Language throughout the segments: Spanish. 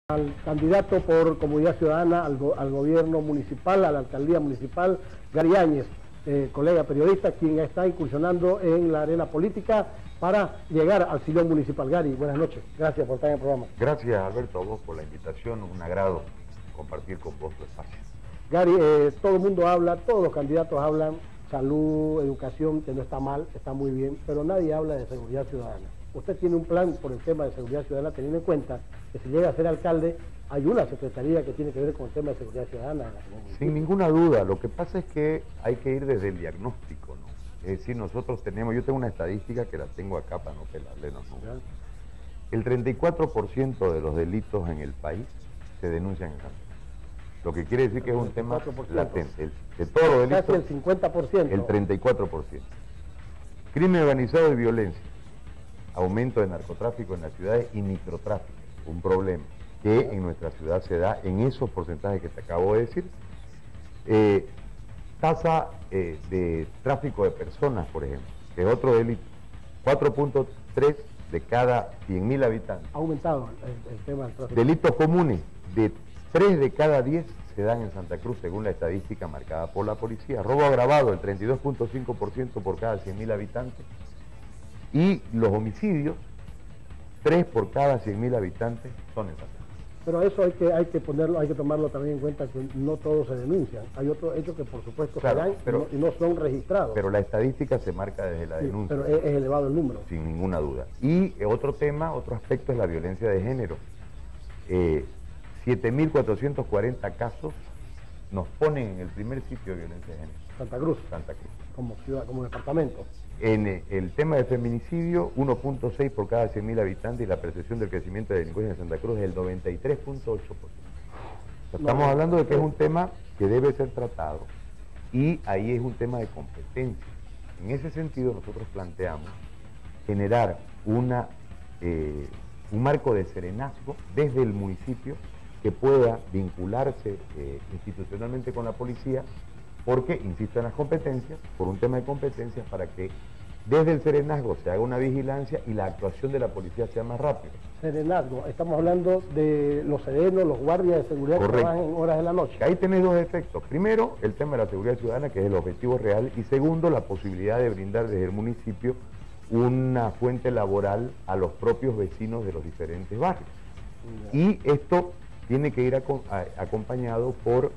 Al candidato por Comunidad Ciudadana al gobierno municipal, a la alcaldía municipal, Gary Áñez, colega periodista, quien está incursionando en la arena política para llegar al sillón municipal. Gary, buenas noches, gracias por estar en el programa. Gracias, Alberto, a vos por la invitación, un agrado compartir con vos tu espacio. Gary, todo el mundo habla, todos los candidatos hablan, salud, educación, que no está mal, está muy bien, pero nadie habla de seguridad ciudadana. Usted tiene un plan por el tema de seguridad ciudadana, teniendo en cuenta que si llega a ser alcalde, hay una secretaría que tiene que ver con el tema de seguridad ciudadana. Sin ninguna duda, lo que pasa es que hay que ir desde el diagnóstico, ¿no? Es decir, nosotros tenemos, yo tengo una estadística que la tengo acá para no pelarle, ¿no? El 34% de los delitos en el país se denuncian en Santa Cruz. Lo que quiere decir que es un tema latente. De todos los delitos, casi el 50%. El 34%. Crimen organizado y violencia. Aumento de narcotráfico en las ciudades y microtráfico, un problema que en nuestra ciudad se da en esos porcentajes que te acabo de decir. Tasa de tráfico de personas, por ejemplo, que es otro delito, 4.3 de cada 100.000 habitantes. Ha aumentado el tema del tráfico. Delitos comunes, de 3 de cada 10 se dan en Santa Cruz, según la estadística marcada por la policía. Robo agravado, el 32.5% por cada 100.000 habitantes. Y los homicidios, 3 por cada 100.000 habitantes son en Santa Cruz. Pero eso hay que tomarlo también en cuenta, que no todos se denuncian. Hay otros hechos que por supuesto se dan y no son registrados. Pero la estadística se marca desde la denuncia. Pero es elevado el número. Sin ninguna duda. Y otro tema, otro aspecto es la violencia de género. 7.440 casos nos ponen en el primer sitio de violencia de género. Santa Cruz. Santa Cruz. Como ciudad, como departamento. En el tema de feminicidio, 1.6 por cada 100.000 habitantes, y la percepción del crecimiento de delincuencia en Santa Cruz es el 93.8%. Estamos hablando de que es un tema que debe ser tratado, y ahí es un tema de competencia. En ese sentido, nosotros planteamos generar un marco de serenazgo desde el municipio que pueda vincularse institucionalmente con la policía, porque, insisto en las competencias, por un tema de competencias, para que desde el serenazgo se haga una vigilancia y la actuación de la policía sea más rápida. Serenazgo, estamos hablando de los serenos, los guardias de seguridad. Correcto. Que trabajan en horas de la noche. Ahí tenés dos efectos. Primero, el tema de la seguridad ciudadana, que es el objetivo real, y segundo, la posibilidad de brindar desde el municipio una fuente laboral a los propios vecinos de los diferentes barrios. Y esto tiene que ir acompañado por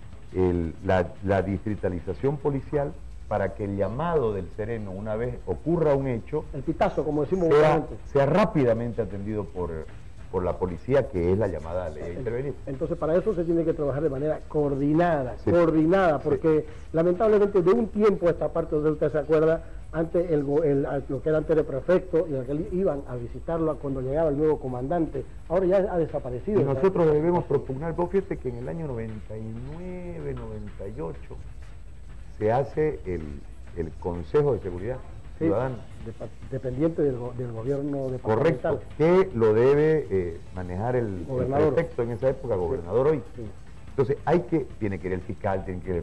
la distritalización policial, para que el llamado del sereno, una vez ocurra un hecho, el pitazo, como decimos, sea rápidamente atendido por la policía, que es la llamada ley a intervenir. Entonces, para eso se tiene que trabajar de manera coordinada, porque lamentablemente de un tiempo a esta parte, donde usted se acuerda, antes lo que era antes el prefecto y aquel iban a visitarlo cuando llegaba el nuevo comandante, ahora ya ha desaparecido. Y nosotros debemos propugnar, vos fíjate que en el año 99, 98 se hace el Consejo de Seguridad Ciudadana. Dependiente del gobierno departamental. Correcto, que lo debe manejar el prefecto en esa época, gobernador hoy. Sí. Entonces tiene que ir el fiscal, tiene que ir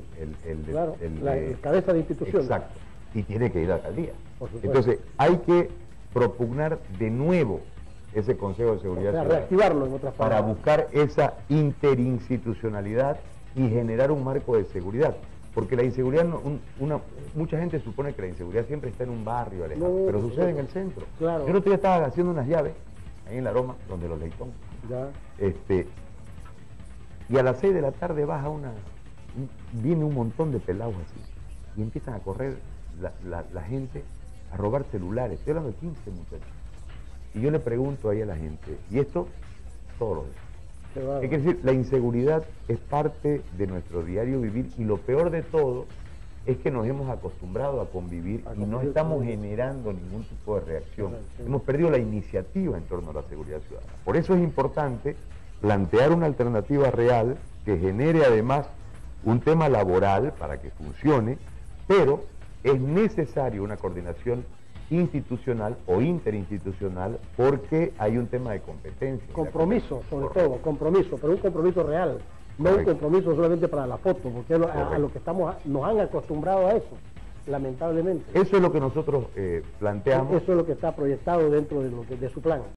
el cabeza de institución. Exacto, y tiene que ir a la alcaldía. Entonces hay que propugnar de nuevo ese Consejo de Seguridad Ciudadana. Reactivarlo en otras palabras. Para buscar esa interinstitucionalidad y generar un marco de seguridad. Porque la inseguridad, mucha gente supone que la inseguridad siempre está en un barrio alejado, pero sucede en el centro. Claro. Yo el otro día estaba haciendo unas llaves, ahí en la Roma, donde los Leitón. Y a las 6 de la tarde viene un montón de pelados así, y empiezan a correr la gente a robar celulares. Estoy hablando de 15 muchachos. Y yo le pregunto ahí a la gente, y esto todos los días. Es decir, la inseguridad es parte de nuestro diario vivir, y lo peor de todo es que nos hemos acostumbrado a convivir y no estamos generando ningún tipo de reacción. Hemos perdido la iniciativa en torno a la seguridad ciudadana. Por eso es importante plantear una alternativa real que genere además un tema laboral para que funcione, pero es necesario una coordinación institucional o interinstitucional, porque hay un tema de competencia. Compromiso, sobre todo, compromiso, pero un compromiso real, no un compromiso solamente para la foto, porque a lo que nos han acostumbrado a eso, lamentablemente. Eso es lo que nosotros planteamos. Eso es lo que está proyectado dentro de su plan.